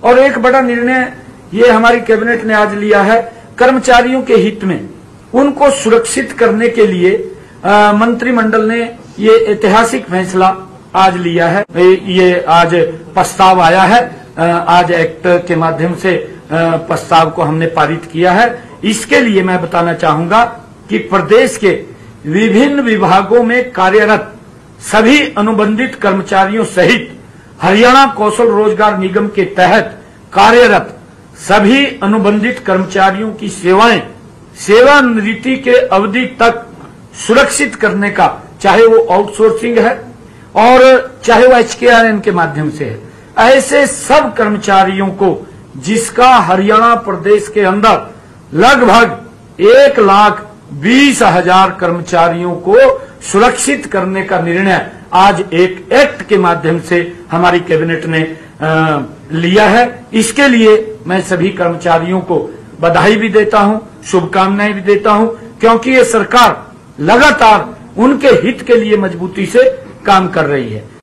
और एक बड़ा निर्णय ये हमारी कैबिनेट ने आज लिया है, कर्मचारियों के हित में उनको सुरक्षित करने के लिए मंत्रिमंडल ने ये ऐतिहासिक फैसला आज लिया है। ये आज प्रस्ताव आया है, आज एक्ट के माध्यम से प्रस्ताव को हमने पारित किया है। इसके लिए मैं बताना चाहूंगा कि प्रदेश के विभिन्न विभागों में कार्यरत सभी अनुबंधित कर्मचारियों सहित हरियाणा कौशल रोजगार निगम के तहत कार्यरत सभी अनुबंधित कर्मचारियों की सेवाएं सेवानिवृत्ति के अवधि तक सुरक्षित करने का, चाहे वो आउटसोर्सिंग है और चाहे वो HKRN के माध्यम से है, ऐसे सब कर्मचारियों को जिसका हरियाणा प्रदेश के अंदर लगभग 1,20,000 कर्मचारियों को सुरक्षित करने का निर्णय आज एक एक्ट के माध्यम से हमारी कैबिनेट ने लिया है। इसके लिए मैं सभी कर्मचारियों को बधाई भी देता हूं, शुभकामनाएं भी देता हूं, क्योंकि ये सरकार लगातार उनके हित के लिए मजबूती से काम कर रही है।